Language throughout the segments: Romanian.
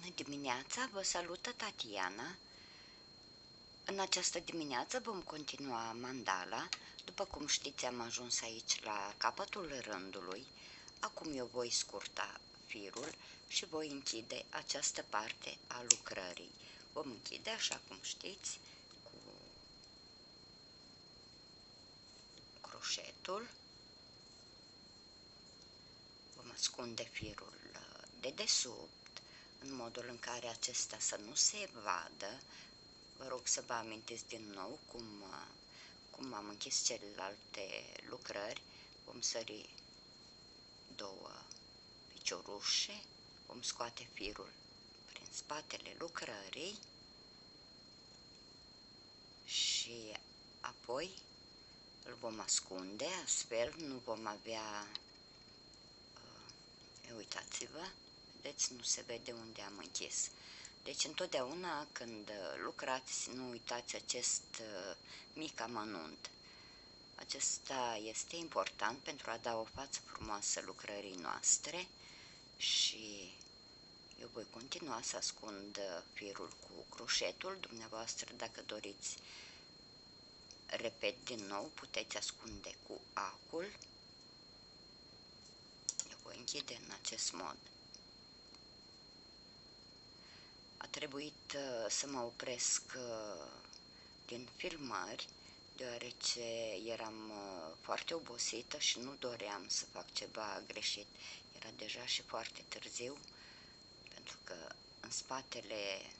dimineața, vă salută Tatiana. În această dimineață vom continua mandala. După cum știți, am ajuns aici la capătul rândului. Acum eu voi scurta firul și voi închide această parte a lucrării. Vom închide, așa cum știți, cu croșetul. Vom ascunde firul de desubt, în modul în care acesta să nu se vadă. Vă rog să vă amintiți din nou cum am închis celelalte lucrări. Vom sări două piciorușe, vom scoate firul prin spatele lucrării și apoi îl vom ascunde, astfel nu vom avea, uitați-vă, vedeți, nu se vede unde am închis. Deci întotdeauna când lucrați, nu uitați acest mic amănunt. Acesta este important pentru a da o față frumoasă lucrării noastre și eu voi continua să ascund firul cu croșetul. Dumneavoastră, dacă doriți, repet din nou, puteți ascunde cu acul. Eu voi închide în acest mod. A trebuit să mă opresc din filmări, deoarece eram foarte obosită și nu doream să fac ceva greșit. Era deja și foarte târziu, pentru că în spatele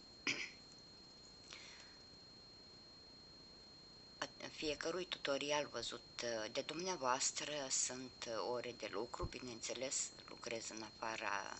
fiecărui tutorial văzut de dumneavoastră sunt ore de lucru. Bineînțeles, lucrez în afara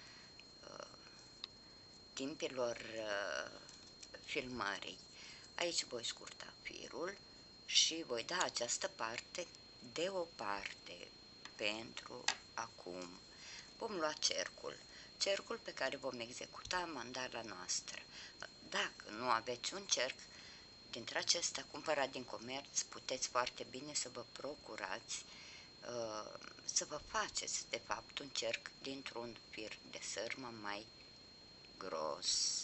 timpilor filmării. Aici voi scurta firul și voi da această parte deoparte pentru acum. Vom lua cercul pe care vom executa mandala noastră. Dacă nu aveți un cerc dintre acestea cumpărat din comerț, puteți foarte bine să vă procurați, să vă faceți de fapt un cerc dintr-un fir de sârmă mai gros.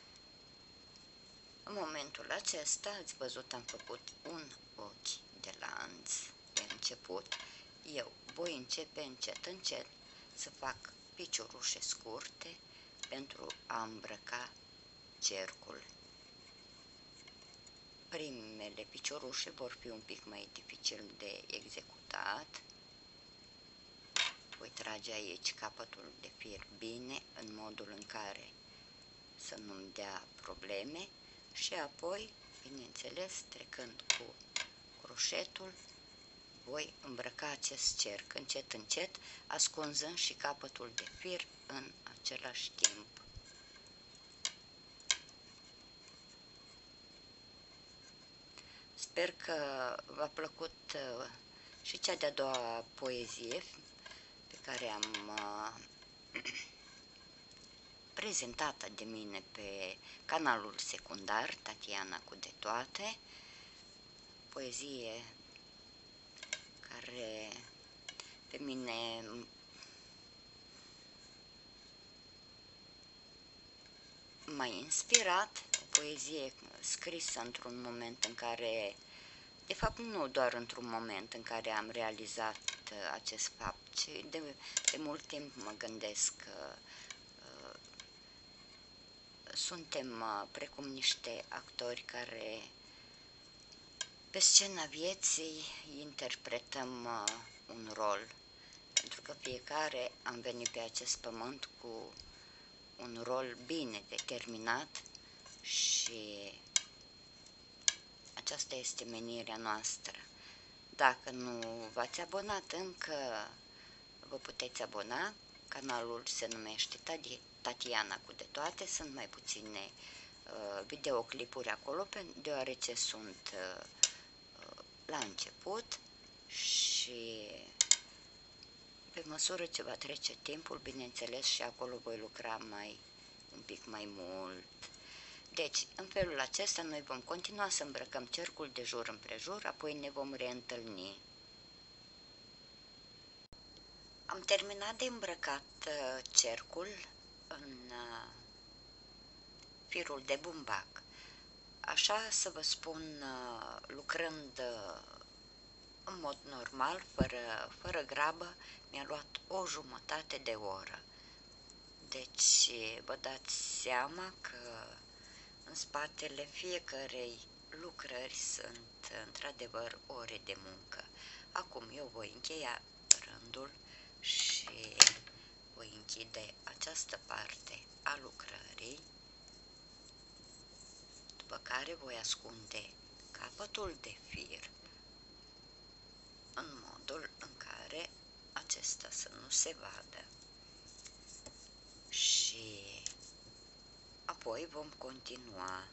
În momentul acesta, ați văzut, am făcut un ochi de lanț de început. Eu voi începe încet să fac piciorușe scurte pentru a îmbrăca cercul. Primele piciorușe vor fi un pic mai dificil de executat. Voi trage aici capătul de fir bine, în modul în care să nu-mi dea probleme și apoi, bineînțeles, trecând cu croșetul, voi îmbrăca acest cerc încet, ascunzând și capătul de fir în același timp. Sper că v-a plăcut și cea de-a doua poezie pe care am prezentată de mine pe canalul secundar Tatiana cu de toate. Poezie care pe mine m-a inspirat, o poezie scrisă într-un moment în care, de fapt nu doar într-un moment în care am realizat acest fapt, ci de mult timp mă gândesc că suntem precum niște actori care pe scena vieții interpretăm un rol, pentru că fiecare am venit pe acest pământ cu un rol bine determinat și aceasta este menirea noastră. Dacă nu v-ați abonat încă, vă puteți abona. Canalul se numește Tatiana cu de toate. Sunt mai puține videoclipuri acolo, deoarece sunt la început și pe măsură ce va trece timpul, bineînțeles, și acolo voi lucra un pic mai mult. Deci, în felul acesta, noi vom continua să îmbrăcăm cercul de jur împrejur, apoi ne vom reîntâlni. Am terminat de îmbrăcat cercul în firul de bumbac. Așa să vă spun, lucrând în mod normal, fără grabă, mi-a luat o jumătate de oră. Deci vă dați seama că în spatele fiecărei lucrări sunt într-adevăr ore de muncă. Acum eu voi încheia rândul și voi închide această parte a lucrării, după care voi ascunde capătul de fir în modul în care acesta să nu se vadă și apoi vom continua.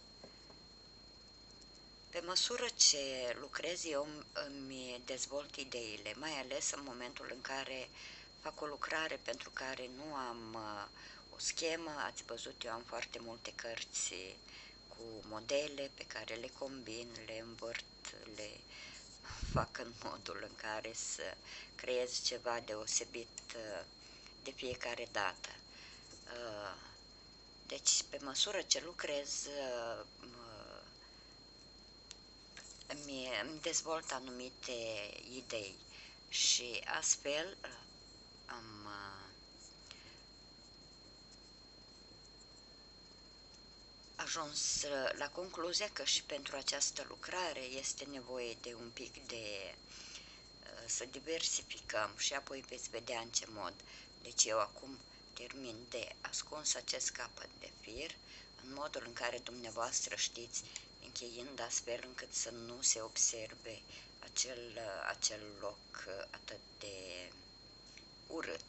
Pe măsură ce lucrez eu îmi dezvolt ideile, mai ales în momentul în care fac o lucrare pentru care nu am o schemă. Ați văzut, eu am foarte multe cărți cu modele pe care le combin, le învârt, le fac în modul în care să creez ceva deosebit de fiecare dată. Deci, pe măsură ce lucrez, îmi dezvolt anumite idei și astfel am ajuns la concluzia că și pentru această lucrare este nevoie de un pic de să diversificăm și apoi veți vedea în ce mod. Deci eu acum termin de ascuns acest capăt de fir în modul în care dumneavoastră știți, încheiind astfel încât să nu se observe acel loc atât de urât.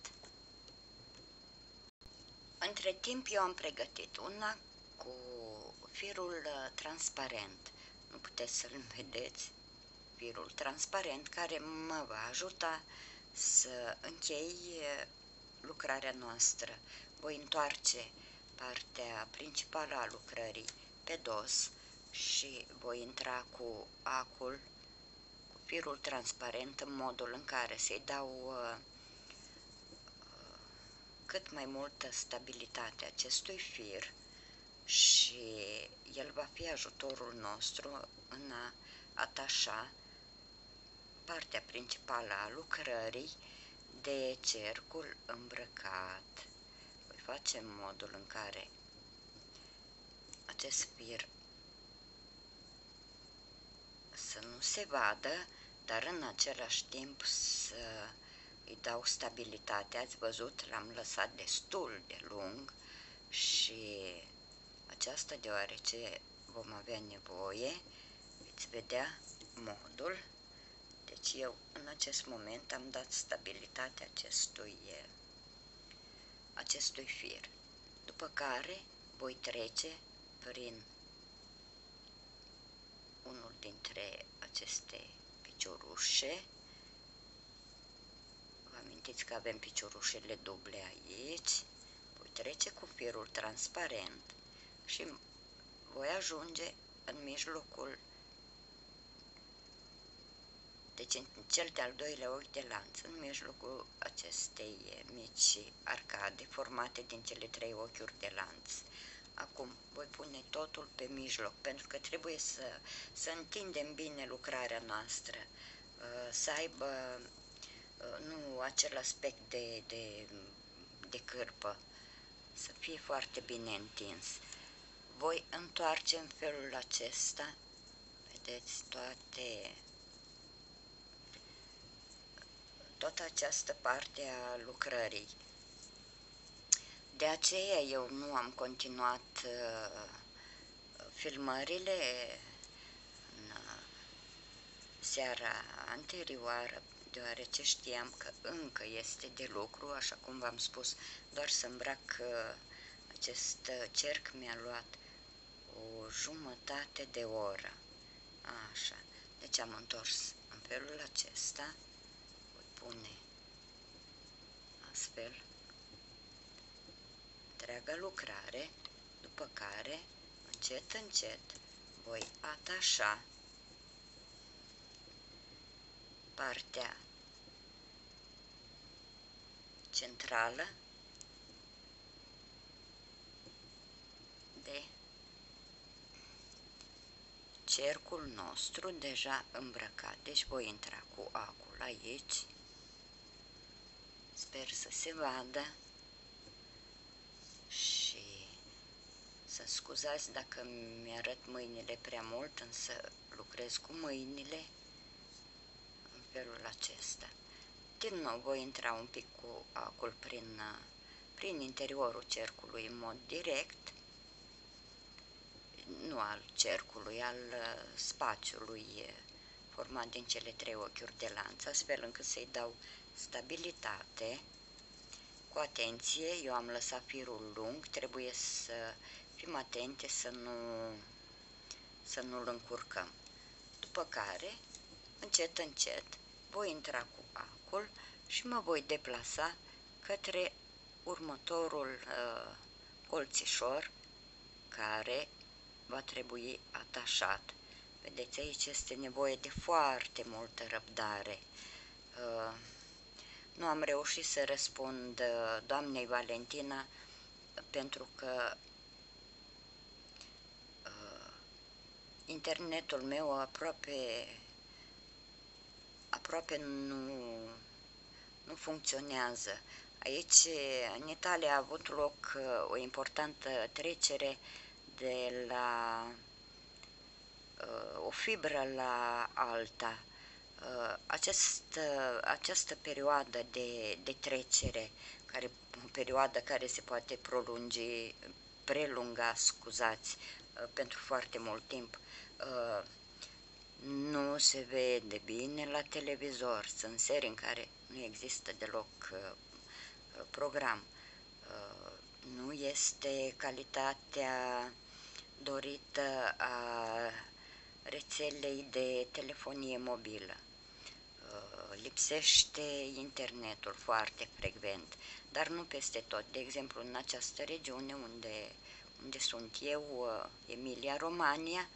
Între timp eu am pregătit una cu firul transparent, nu puteți să-l vedeți, firul transparent care mă va ajuta să închei lucrarea noastră. Voi întoarce partea principală a lucrării pe dos și voi intra cu acul, cu firul transparent, în modul în care să-i dau cât mai multă stabilitate acestui fir și el va fi ajutorul nostru în a atașa partea principală a lucrării de cercul îmbrăcat. Voi face în modul în care acest fir să nu se vadă, dar în același timp să îi dau stabilitate. Ați văzut, l-am lăsat destul de lung și aceasta deoarece vom avea nevoie, veți vedea modul. Deci eu în acest moment am dat stabilitate acestui fir, după care voi trece prin unul dintre aceste piciorușe. Vă amintiți că avem piciorușele duble aici. Voi trece cu firul transparent și voi ajunge în mijlocul, deci în cel de-al doilea ochi de lanț, în mijlocul acestei mici arcade formate din cele 3 ochiuri de lanț. Acum voi pune totul pe mijloc, pentru că trebuie să întindem bine lucrarea noastră, să aibă nu acel aspect de cârpă, să fie foarte bine întins. Voi întoarce în felul acesta, vedeți, toată această parte a lucrării. De aceea eu nu am continuat filmările în seara anterioară, deoarece știam că încă este de lucru, așa cum v-am spus, doar să îmbrac acest cerc mi-a luat o jumătate de oră. Așa, deci am întors în felul acesta, voi pune astfel întreaga lucrare, după care încet, încet voi atașa partea centrală este cercul nostru deja îmbrăcat. Deci voi intra cu acul aici, sper să se vadă și să scuzați dacă mi-arăt mâinile prea mult, însă lucrez cu mâinile în felul acesta. Din nou voi intra un pic cu acul prin interiorul cercului în mod direct, nu al cercului, al spațiului format din cele 3 ochiuri de lanț, astfel încât să-i dau stabilitate. Cu atenție, eu am lăsat firul lung, trebuie să fim atente să nu-l încurcăm. După care, încet, încet, voi intra cu acul și mă voi deplasa către următorul colțișor care va trebui atașat. Vedeți, aici este nevoie de foarte multă răbdare. Nu am reușit să răspund doamnei Valentina pentru că internetul meu aproape nu funcționează. Aici, în Italia, a avut loc o importantă trecere de la o fibră la alta. Această perioadă de trecere, o perioadă care se poate prelunga, scuzați, pentru foarte mult timp, nu se vede bine la televizor. Sunt serii în care nu există deloc program. Nu este calitatea dorită a rețelei de telefonie mobilă. Lipsește internetul foarte frecvent, dar nu peste tot. De exemplu, în această regiune unde sunt eu, Emilia-Romagna,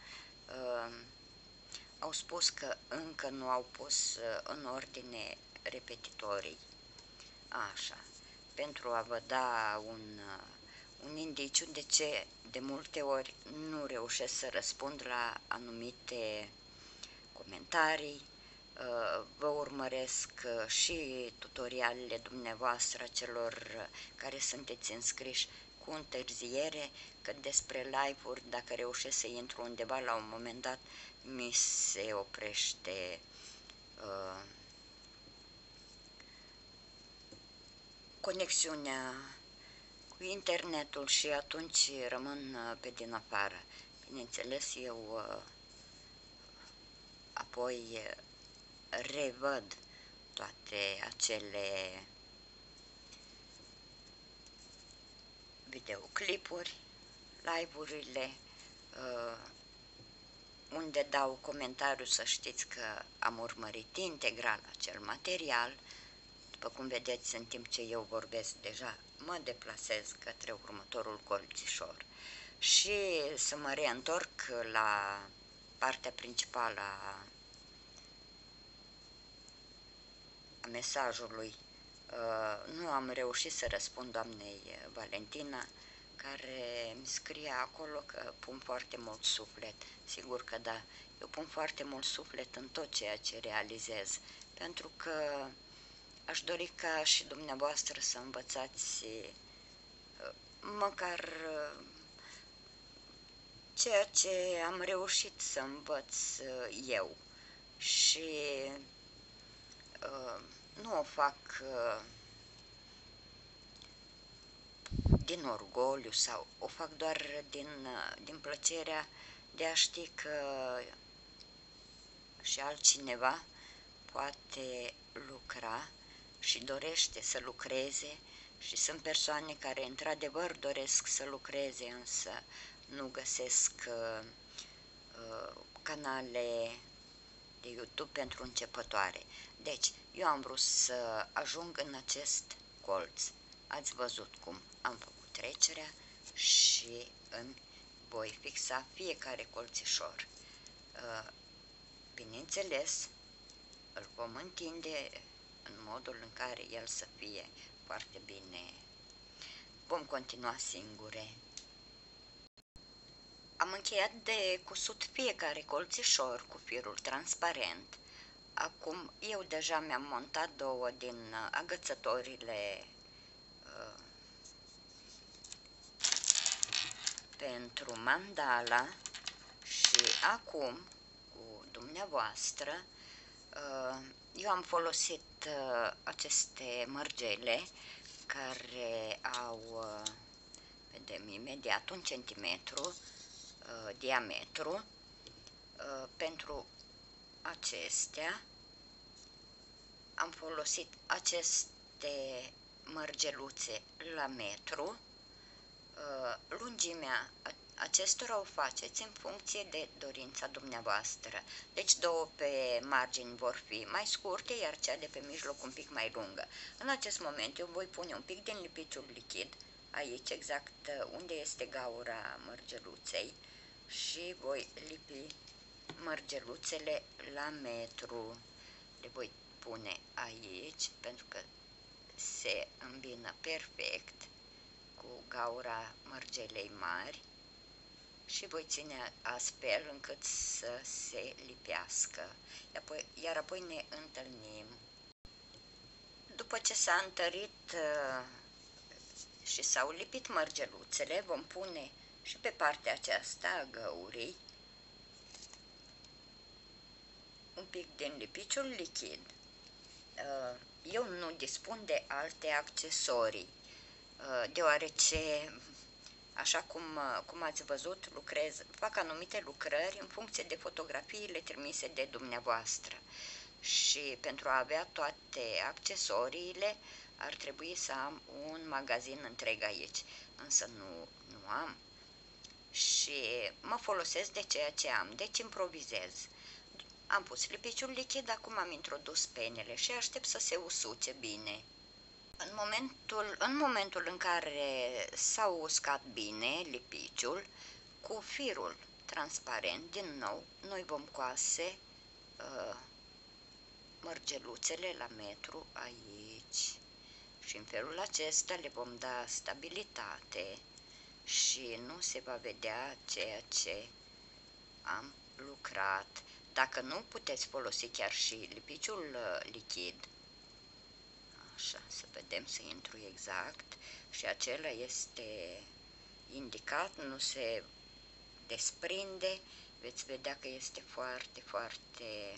au spus că încă nu au pus în ordine repetitorii. Așa, pentru a vă da un indiciu de ce de multe ori nu reușesc să răspund la anumite comentarii. Vă urmăresc și tutorialele dumneavoastră, celor care sunteți înscriși cu întârziere, că despre live-uri, dacă reușesc să intru undeva la un moment dat, mi se oprește conexiunea cu internetul și atunci rămân pe din afară. Bineînțeles, eu apoi revăd toate acele videoclipuri, live-urile, unde dau comentariu, să știți că am urmărit integral acel material. După cum vedeți, în timp ce eu vorbesc, deja mă deplasez către următorul colțișor. Și să mă reîntorc la partea principală a mesajului. Nu am reușit să răspund doamnei Valentina, care îmi scrie acolo că pun foarte mult suflet. Sigur că da, eu pun foarte mult suflet în tot ceea ce realizez, pentru că aș dori ca și dumneavoastră să învățați măcar ceea ce am reușit să învăț eu. Și nu o fac din orgoliu sau o fac doar din plăcerea de a ști că și altcineva poate lucra și dorește să lucreze, și sunt persoane care într-adevăr doresc să lucreze, însă nu găsesc canale de YouTube pentru începătoare. Deci, eu am vrut să ajung în acest colț. Ați văzut cum am făcut trecerea și îmi voi fixa fiecare colțișor. Bineînțeles, îl vom întinde în modul în care el să fie foarte bine. Vom continua singure. Am încheiat de cusut fiecare colțișor cu firul transparent. Acum eu deja mi-am montat două din agățătorile pentru mandala și acum cu dumneavoastră eu am folosit aceste mărgele care au, vedem imediat, 1 centimetru diametru. Pentru acestea am folosit aceste mărgeluțe la metru. Lungimea acestora o faceți în funcție de dorința dumneavoastră. Deci două pe margini vor fi mai scurte, iar cea de pe mijloc un pic mai lungă. În acest moment eu voi pune un pic din lipiciul lichid aici, exact unde este gaura mărgeluței, și voi lipi mărgeluțele la metru. Le voi pune aici pentru că se îmbină perfect cu gaura mărgelei mari și voi ține astfel încât să se lipească. Iar apoi ne întâlnim. După ce s-a întărit și s-au lipit mărgeluțele, vom pune și pe partea aceasta a găurii un pic din lipiciul lichid. Eu nu dispun de alte accesorii, deoarece, așa cum ați văzut, fac anumite lucrări în funcție de fotografiile trimise de dumneavoastră. Și pentru a avea toate accesoriile ar trebui să am un magazin întreg aici, însă nu am și mă folosesc de ceea ce am, deci improvizez. Am pus lipiciul lichid, acum am introdus penele și aștept să se usuce bine. În momentul în care s-a uscat bine lipiciul, cu firul transparent, din nou, noi vom coase mărgeluțele la metru aici și în felul acesta le vom da stabilitate și nu se va vedea ceea ce am lucrat. Dacă nu, puteți folosi chiar și lipiciul lichid. Așa, să vedem, să intru exact, și acela este indicat, nu se desprinde, veți vedea că este foarte, foarte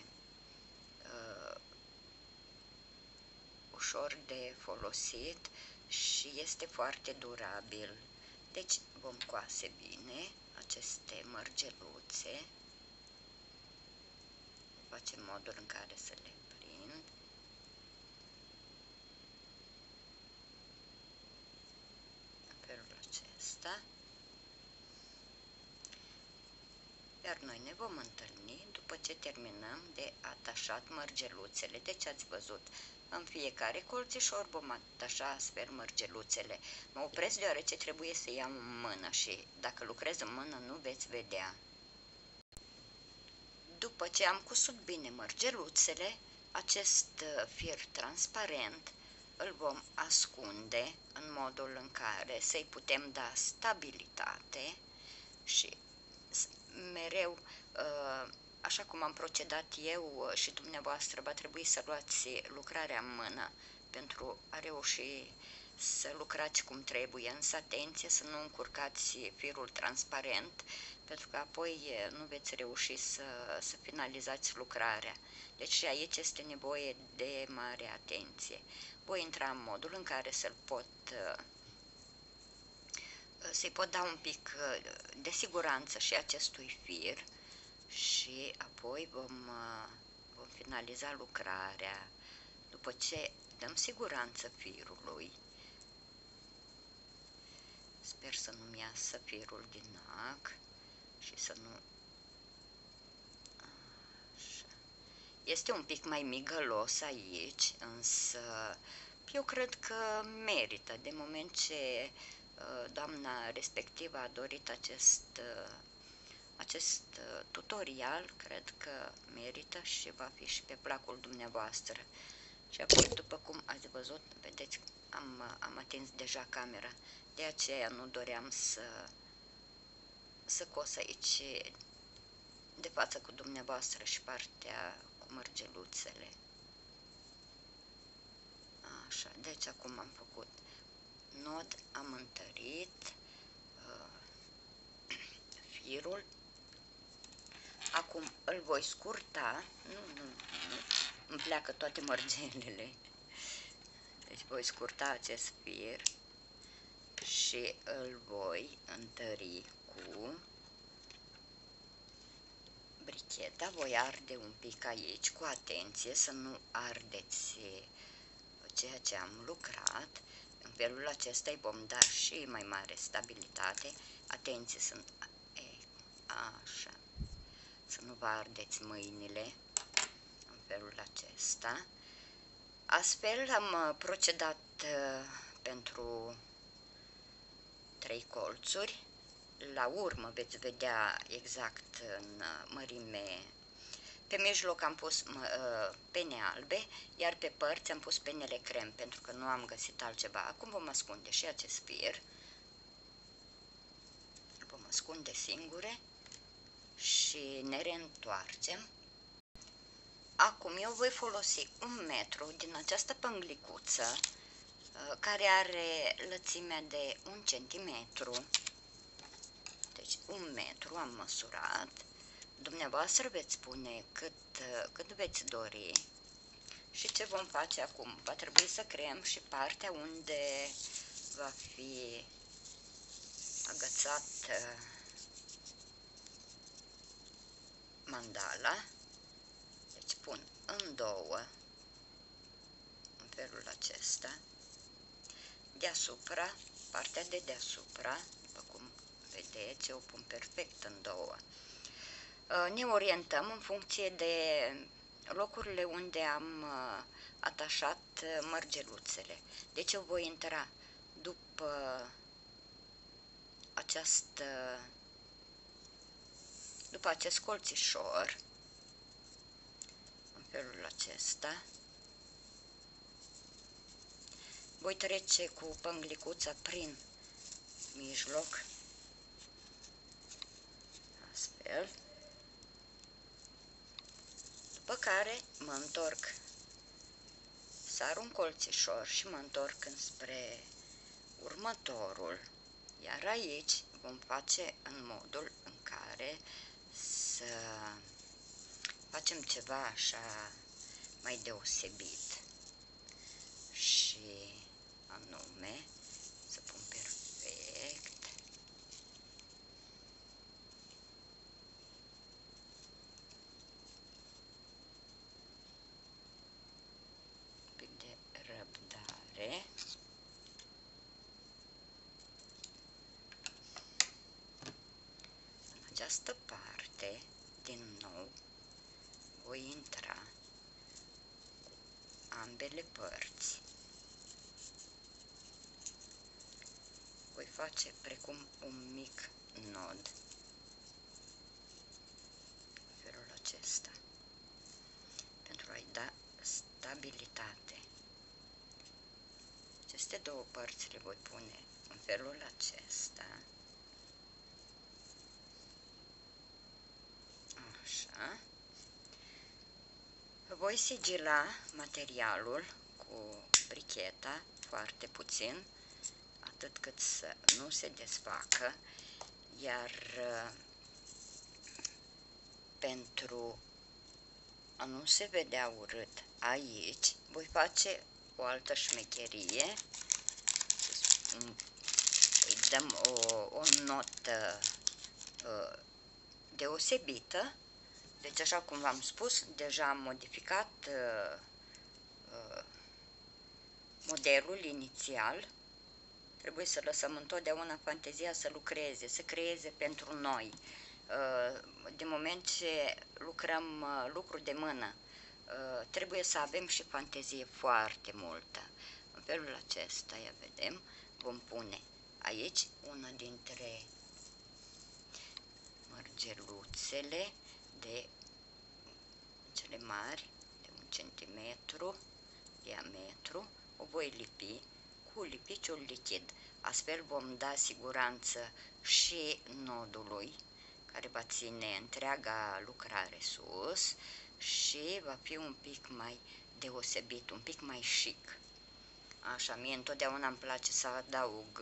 ușor de folosit și este foarte durabil. Deci vom coase bine aceste mărgeluțe, facem modul în care să le prind. În felul acesta. Iar noi ne vom întâlni după ce terminăm de atașat mărgeluțele. Deci ați văzut, în fiecare colțișor vom atașa astfel mărgeluțele. Mă opresc deoarece trebuie să iau în mână și dacă lucrez în mână nu veți vedea. După ce am cusut bine mărgeluțele, acest fir transparent îl vom ascunde în modul în care să-i putem da stabilitate și mereu, așa cum am procedat eu și dumneavoastră, va trebui să luați lucrarea în mână pentru a reuși să lucrați cum trebuie, însă atenție să nu încurcați firul transparent, pentru că apoi nu veți reuși să finalizați lucrarea. Deci și aici este nevoie de mare atenție. Voi intra în modul în care să-i pot da un pic de siguranță și acestui fir și apoi vom finaliza lucrarea după ce dăm siguranță firului. Sper să nu-mi iasă firul din ac și să nu... Așa. Este un pic mai migălos aici, însă eu cred că merită, de moment ce doamna respectivă a dorit acest tutorial, cred că merită și va fi și pe placul dumneavoastră. Și apoi, după cum ați văzut, vedeți, am atins deja camera, de aceea nu doream să cos aici de față cu dumneavoastră și partea cu mărgeluțele. Așa, deci acum am făcut nod, am întărit firul. Acum îl voi scurta, nu, îmi pleacă toate mărgelele. Deci voi scurta acest fir și îl voi întări cu bricheta. Voi arde un pic aici, cu atenție să nu ardeți ceea ce am lucrat. În felul acesta îi vom da și mai mare stabilitate. Atenție, așa, să nu vă ardeți mâinile în felul acesta. Astfel am procedat pentru 3 colțuri. La urmă veți vedea exact în mărime. Pe mijloc am pus pene albe, iar pe părți am pus penele crem, pentru că nu am găsit altceva. Acum vom ascunde și acest fir. Îl vom ascunde singure și ne reîntoarcem. Acum eu voi folosi 1 metru din această pânglicuță, care are lățimea de 1 centimetru. Deci 1 metru am măsurat. Dumneavoastră veți spune cât veți dori. Și ce vom face acum? Va trebui să creăm și partea unde va fi agățat mandala. Deci pun în două, în felul acesta. Deasupra, partea de deasupra, după cum vedeți, eu o pun perfect în două. Ne orientăm în funcție de locurile unde am atașat mărgeluțele. Deci eu voi intra după acest colțișor, în felul acesta. Voi trece cu pânglicuța prin mijloc, astfel. După care mă întorc, sar un colțișor și mă întorc înspre următorul. Iar aici vom face în modul în care să facem ceva așa mai deosebit. Și anume să pun perfect un pic de răbdare. În această parte, din nou, voi intra cu ambele părți. Voi face precum un mic nod, în felul acesta, pentru a-i da stabilitate. Aceste două părți le voi pune în felul acesta. Așa. Voi sigila materialul cu bricheta foarte puțin, atât cât să nu se desfacă, iar pentru a nu se vedea urât aici, voi face o altă șmecherie. Îi dăm o notă deosebită. Deci, așa cum v-am spus, deja am modificat modelul inițial. Trebuie să lăsăm întotdeauna fantezia să lucreze, să creeze pentru noi. De moment ce lucrăm lucru de mână, trebuie să avem și fantezie foarte multă. În felul acesta, ia vedem, vom pune aici una dintre mărgeluțele de cele mari, de 1 centimetru diametru. O voi lipi cu lipiciul lichid. Astfel vom da siguranță și nodului, care va ține întreaga lucrare sus și va fi un pic mai deosebit, un pic mai chic. Așa, mie întotdeauna îmi place să adaug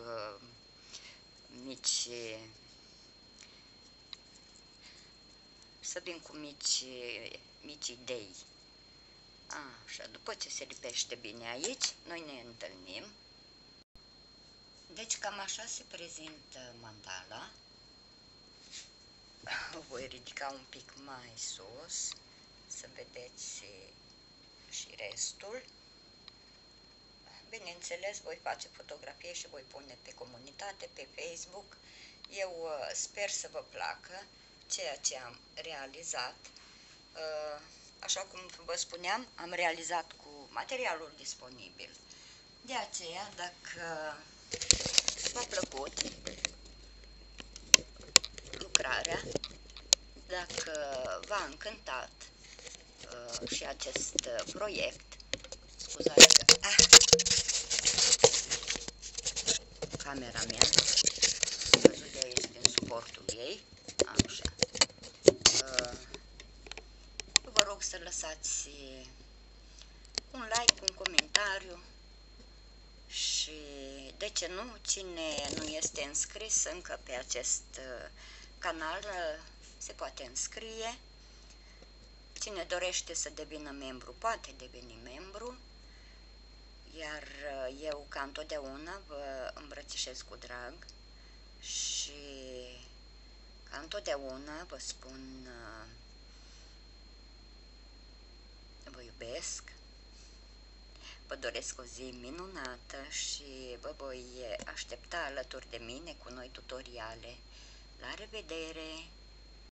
să vin cu mici idei. Așa, după ce se lipește bine aici, noi ne întâlnim. Deci cam așa se prezintă mandala. O voi ridica un pic mai sus, să vedeți și restul. Bineînțeles, voi face fotografie și voi pune pe comunitate, pe Facebook. Eu sper să vă placă ceea ce am realizat. Așa cum vă spuneam, am realizat cu materialul disponibil. De aceea, dacă v-a plăcut lucrarea, dacă v-a încântat și acest proiect, scuzați că camera mea, văzut de aici din suportul ei, așa. Vă rog să lăsați un like, un comentariu și, de ce nu, cine nu este înscris încă pe acest canal se poate înscrie. Cine dorește să devină membru poate deveni membru, iar eu, ca întotdeauna, vă îmbrățișez cu drag și ca întotdeauna vă spun vă iubesc, vă doresc o zi minunată și vă voi aștepta alături de mine cu noi tutoriale. La revedere!